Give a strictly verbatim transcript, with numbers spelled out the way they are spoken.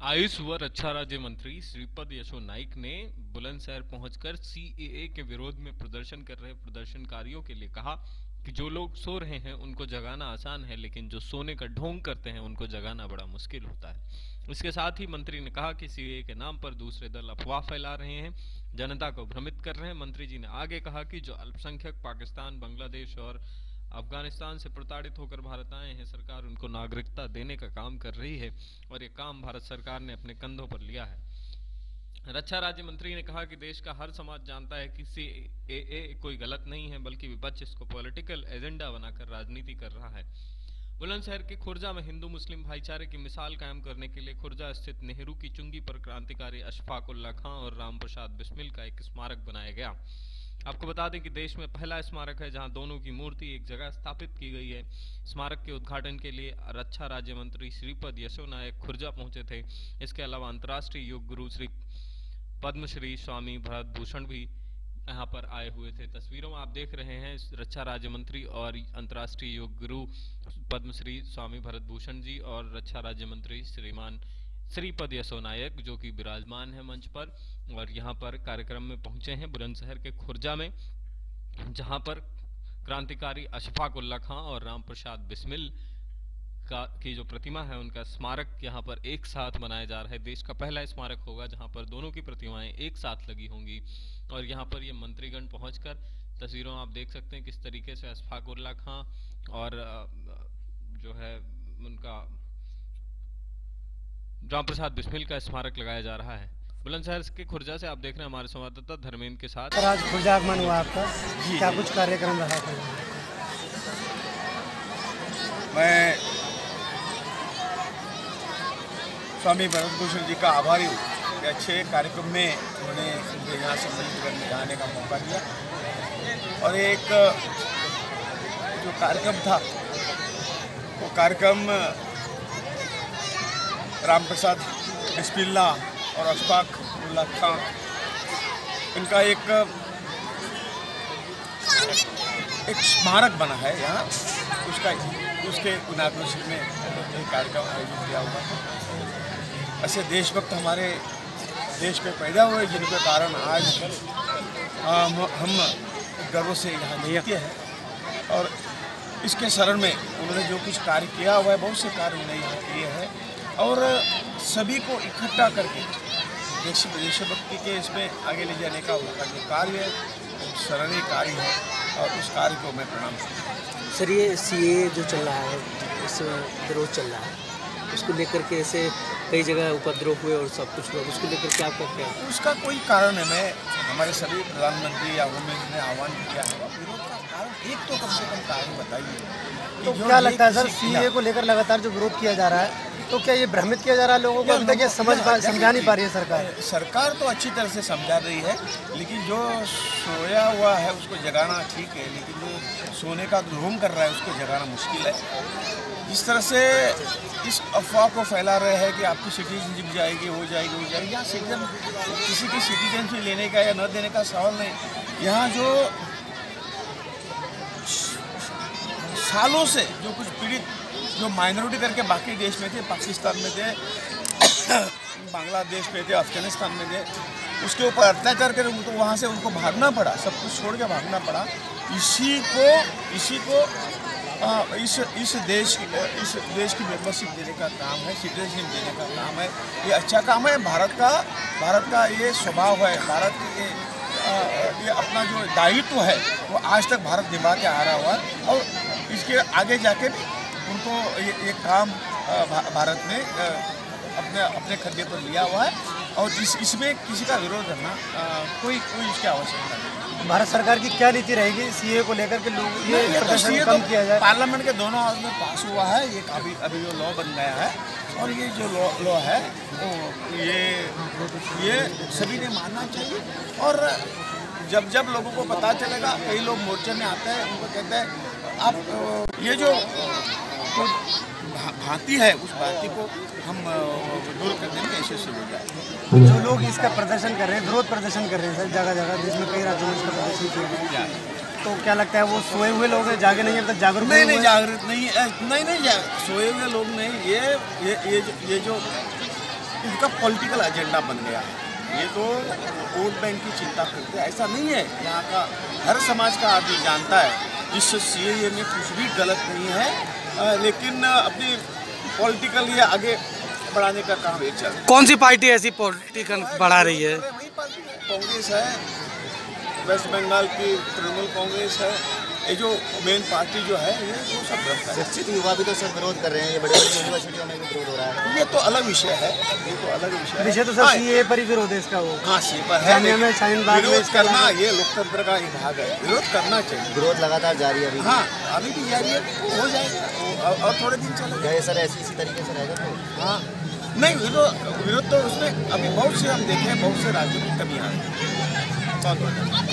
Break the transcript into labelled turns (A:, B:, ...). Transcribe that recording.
A: आयुष व रक्षा राज्य मंत्री श्रीपद यशो नाइक ने बुलंदशहर पहुंचकर सीएए के विरोध में प्रदर्शन कर रहे प्रदर्शनकारियों के लिए कहा कि जो लोग सो रहे हैं उनको जगाना आसान है, लेकिन जो सोने का ढोंग करते हैं उनको जगाना बड़ा मुश्किल होता है। इसके साथ ही मंत्री ने कहा कि सीएए के नाम पर दूसरे दल अफवाह फैला रहे हैं, जनता को भ्रमित कर रहे हैं। मंत्री जी ने आगे कहा कि जो अल्पसंख्यक पाकिस्तान, बांग्लादेश और अफगानिस्तान से प्रताड़ित होकर भारत आए हैं, सरकार उनको नागरिकता देने का काम कर रही है और ये काम भारत सरकार ने अपने कंधों पर लिया है। रक्षा राज्य मंत्री ने कहा कि देश का हर समाज जानता है कि सीएए कोई गलत नहीं है, बल्कि विपक्ष इसको पॉलिटिकल एजेंडा बनाकर राजनीति कर रहा है। बुलंदशहर के खुर्जा में हिंदू मुस्लिम भाईचारे की मिसाल कायम करने के लिए खुर्जा स्थित नेहरू की चुंगी पर क्रांतिकारी अशफाक उल्ला खां और राम प्रसाद बिस्मिल का एक स्मारक बनाया गया। आपको बता दें कि देश में पहला स्मारक है जहां दोनों की मूर्ति एक जगह स्थापित की गई है। स्मारक के उद्घाटन के लिए रक्षा राज्य मंत्री श्रीपद यशो नाइक खुर्जा पहुंचे थे। इसके अलावा अंतर्राष्ट्रीय योग गुरु श्री पद्मश्री स्वामी भरत भूषण भी यहाँ पर आए हुए थे। तस्वीरों में आप देख रहे हैं रक्षा राज्य मंत्री और अंतर्राष्ट्रीय योग गुरु पद्मश्री स्वामी भरत भूषण जी और रक्षा राज्य मंत्री श्रीमान श्रीपद यशो नाइक जो कि विराजमान है मंच पर और यहाँ पर कार्यक्रम में पहुंचे हैं बुलंदशहर के खुर्जा में, जहां पर क्रांतिकारी अशफाक उल्ला खां और राम प्रसाद बिस्मिल का की जो प्रतिमा है उनका स्मारक यहाँ पर एक साथ बनाया जा रहा है। देश का पहला स्मारक होगा जहां पर दोनों की प्रतिमाएं एक साथ लगी होंगी और यहाँ पर ये मंत्रीगण पहुंचकर तस्वीरों में आप देख सकते हैं किस तरीके से अशफाक उल्ला खां और जो है उनका राम प्रसाद बिस्मिल का स्मारक लगाया जा रहा है। बुलंदशहर के खुर्जा से आप देख रहे हैं हमारे संवाददाता धर्मेंद्र के साथ।
B: आज खुर्जा आगमन हुआ आपका, क्या कुछ कार्यक्रम रहा था?
C: मैं स्वामी भरत भूषण जी का आभारी हूँ कि अच्छे कार्यक्रम में उन्होंने मुझे यहाँ सम्मिलित करने जाने का मौका दिया और एक जो कार्यक्रम था वो कार्यक्रम राम प्रसाद बिस्मिल्ला और अशफाक उल्ला खां इनका एक एक स्मारक बना है यहाँ, उसका उसके इनॉग्रेशन में एक कार्यक्रम आयोजित किया हुआ है। ऐसे देशभक्त हमारे देश में पैदा हुए जिनके कारण आज हम, हम गर्व से यहाँ जीते हैं और इसके शरण में उन्होंने जो कुछ कार्य किया हुआ है, बहुत से कार्य उन्होंने यहाँ किए हैं और सभी को इकट्ठा करके देश देशभक्ति के इसमें आगे ले जाने का उनका जो कार्य है वो सराहनीय कार्य है और उस कार्य को मैं प्रणाम करता हूँ।
B: सर, ये सीए जो चल रहा है, इस विरोध चल रहा है, उसको लेकर के ऐसे कई जगह उपद्रव हुए और सब कुछ हुआ, उसको लेकर के आपका क्या है?
C: उसका कोई कारण है, मैं हमारे सभी प्रधानमंत्री या होम मिनिस्टर ने आह्वान किया है विरोध का कारण एक तो कम से कम कारण बताइए।
B: तो क्या लगता है सर, सीए को लेकर लगातार जो विरोध किया जा रहा है तो क्या ये भ्रमित किया जा रहा है लोगों को? अभी तक ये समझ समझा नहीं पा रही है सरकार।
C: सरकार तो अच्छी तरह से समझा रही है, लेकिन जो सोया हुआ है उसको जगाना ठीक है, लेकिन जो सोने का ढोंग कर रहा है उसको जगाना मुश्किल है। इस तरह से इस अफवाह को फैला रहे हैं कि आपकी सिटीजनशिप जाएगी, हो जाएगी हो जाएगी यहाँ सिटीजन किसी की सिटीजनशिप लेने का या न देने का सवाल नहीं। यहाँ जो सालों से जो कुछ पीड़ित जो माइनॉरिटी करके बाकी देश में थे, पाकिस्तान में थे, बांग्लादेश में थे, अफगानिस्तान में थे, उसके ऊपर अत्याचार कर तो वहाँ से उनको भागना पड़ा, सब कुछ छोड़ के भागना पड़ा। इसी को इसी को आ, इस इस देश इस देश की मेंबरशिप देने का काम है, सिटीजनशिप देने का काम है। ये अच्छा काम है। भारत का भारत का ये स्वभाव है, भारत के आ, ये अपना जो दायित्व है वो आज तक भारत निभा के आ रहा हुआ है और इसके आगे जाके भी उनको ये, ये काम भारत ने अपने अपने खड्डे पर लिया हुआ है और इस इसमें किसी का विरोध करना कोई कोई इसकी आवश्यकता नहीं।
B: भारत सरकार की क्या नीति रहेगी सीए को लेकर के? लोग ये,
C: ये
B: प्रदर्शन
C: तो
B: कम किया जाए।
C: पार्लियामेंट के दोनों हाउस में पास हुआ है, ये अभी अभी जो लॉ बन गया है और ये जो लॉ लॉ है वो ये ये सभी ने मानना चाहिए और जब जब लोगों को पता चलेगा, कई लोग मोर्चे में आते हैं, उनको कहते हैं आप ये जो तो भांति है उस भांति को हम दूर करने में यशस्वी हो जाए।
B: जो लोग इसका प्रदर्शन कर रहे हैं, विरोध प्रदर्शन कर रहे हैं सर, जगह जगह देश में कई राज्यों में इसका प्रदर्शन किया गया, तो क्या लगता है वो सोए हुए लोग हैं, जागे नहीं, अब तक जागरूक
C: नहीं नहीं जागरूक नहीं नहीं नहीं सोए हुए लोग नहीं, ये ये ये जो, ये जो इनका पॉलिटिकल एजेंडा बन गया है। ये तो वोट बैंक की चिंता करते हैं, ऐसा नहीं है। यहाँ का हर समाज का आदमी जानता है इस सीएए में कुछ भी गलत नहीं है, आ, लेकिन अपनी पॉलिटिकल ये आगे बढ़ाने का काम ये चल रहा है।
D: कौन सी पार्टी ऐसी पॉलिटिकल बढ़ा रही है?
C: वही पार्टी है, कांग्रेस है, वेस्ट बंगाल की तृणमूल कांग्रेस है, ये जो मेन पार्टी जो है ये वो सब रखता है।
E: शिक्षित युवा भी तो सब विरोध कर रहे हैं, ये बड़े बड़े यूनिवर्सिटियों में भी विरोध हो रहा है।
C: ये तो अलग विषय है, ये तो अलग विषय है।
D: विषय तो सर सीए पर ही विरोध है इसका। वो
C: हाँ, सी पर है,
D: जामिया में शाहीन बाग में
C: विरोध करना ये लोकतंत्र का एक भाग है, विरोध करना चाहिए।
E: विरोध लगातार जारी है अभी।
C: हाँ, अभी भी जारी है, हो जाएगा और, और थोड़े दिन चलेगा।
E: क्या ये सर ऐसी इसी तरीके से रहेगा तो?
C: हाँ, नहीं विरोध विरोध तो उसमें अभी बहुत से हम देखें, बहुत से राज्यों की कमी आ रही है। बहुत बहुत